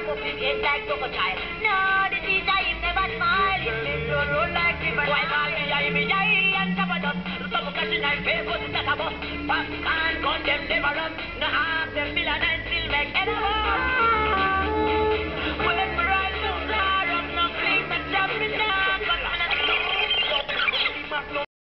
wrap up his head like crocodile. No, the teacher him never smile. His lips don't roll like river. Why call me I and Sabbath? Some cashing and pay for the chatterbus. Pop and condemn never up.